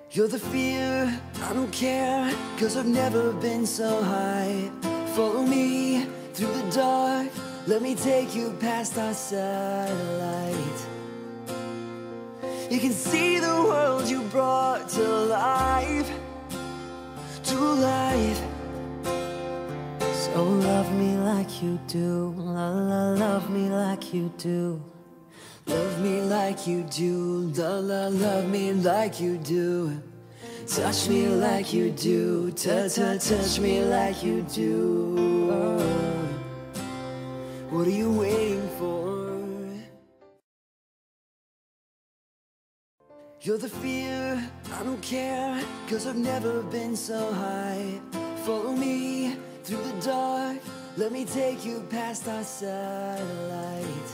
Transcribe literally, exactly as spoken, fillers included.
You're the fear, I don't care, cause I've never been so high. Follow me through the dark, let me take you past our satellite. You can see the world you brought to life, to life. So love me like you do, la la, love me like you do. Love me like you do, la la, love me like you do. Touch me like you do, ta ta, touch me like you do. Oh, what are you waiting for? You're the fear, I don't care, cause I've never been so high. Follow me through the dark, let me take you past our satellite.